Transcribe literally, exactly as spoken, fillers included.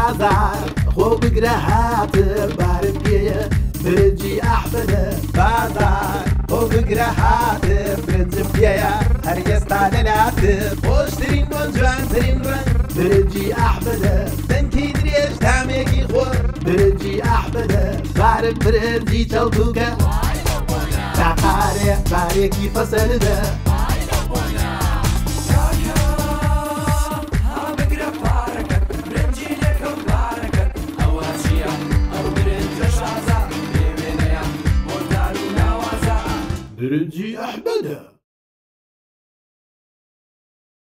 بازار خۆ بگرە هاتم بارم پێیە برنجی ئەحمەدە بازار خۆ بگرە هاتم برنجم پێیە هەر ئێستا لەلاتم خۆشترین بۆ جوانترین ڕەنگ برنجی ئەحمەدە دەنگی درێژ تامێکی خۆر برنجی ئەحمەدە بارم برنجی چەڵتوکە تاقارێ بارێکی فەسەردە برنجی ئەحمەدە